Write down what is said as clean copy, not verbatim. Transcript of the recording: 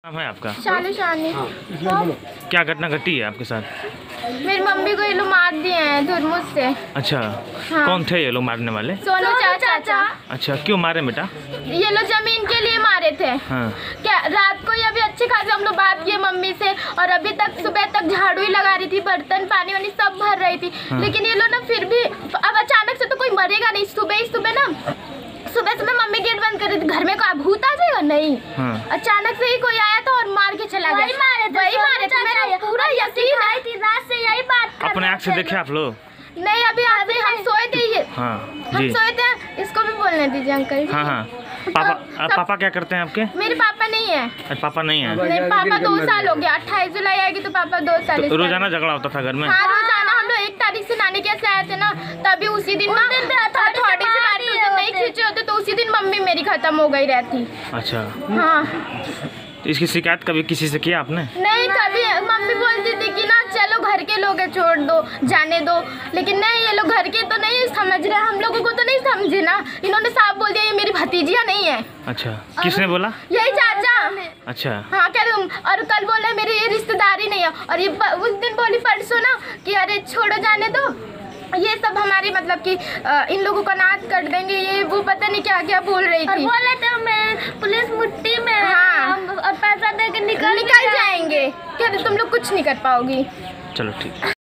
नाम है आपका? शानी। क्या घटना घटी है आपके साथ? मेरी मम्मी को ये लोग मार दिए हैं धुरमुस से। अच्छा। हाँ। कौन थे ये लोग मारने वाले? सोनू चाचा। अच्छा, क्यों मारे बेटा? ये लोग जमीन के लिए मारे थे। हाँ। क्या रात को ये अभी अच्छे खासे हम लोग बात किए मम्मी से, और अभी तक सुबह तक झाड़ू ही लगा रही थी, बर्तन पानी वानी सब भर रही थी। हाँ। लेकिन ये लोग ना फिर भी अब अचानक से तो कोई मरेगा नहीं। सुबह मम्मी गेट बंद कर रही थी, घर में कोई भूत आ जाएगा नहीं। हाँ। अचानक से ही कोई आया था और मार के चला गया। वही मारे थे मेरा पूरा यकीन है। रात से यही बात अपने आँख से देखे आप लोग? नहीं, अभी हम सोए थे। हाँ हम जी। सोए थे, इसको भी बोलने दीजिए अंकल। हाँ हाँ। पापा क्या करते हैं आपके? मेरे पापा नहीं है। पापा नहीं है? नहीं, पापा 2 साल हो गया। 28 जुलाई आएगी तो पापा 2 साल। तो रोजाना झगड़ा होता था घर में? हाँ, रोजाना। हम लोग 1 तारीख से नानी के यहाँ से आए थे ना, तभी उसी दिन ना अथॉरिटी से बात नहीं खींचे होते तो उसी दिन मम्मी मेरी खत्म हो गई रहती। अच्छा। हाँ। तो इसकी शिकायत कभी किसी से किया आपने? नहीं, कभी मम्मी बोलती थी कि ना चलो घर के लोग है, छोड़ दो, जाने दो। लेकिन नहीं, ये लोग घर के तो नहीं समझ रहे, हम लोगों को तो नहीं समझे ना। इन्होंने साफ बोल दिया ये मेरी भतीजिया नहीं है। अच्छा, किसने बोला? यही चाचा। अच्छा। हाँ, कह रहे और कल बोले मेरी ये रिश्तेदारी नहीं है, और ये उस दिन बोली परसों ना कि अरे छोड़ो जाने दो, ये सब हमारी मतलब कि इन लोगों को नाथ कर देंगे, ये वो पता नहीं क्या क्या बोल रही थी। बोले थे मैं पुलिस मुट्ठी में। हाँ। और पैसा दे के निकल जाएंगे, क्या तुम लोग कुछ नहीं कर पाओगी। चलो ठीक।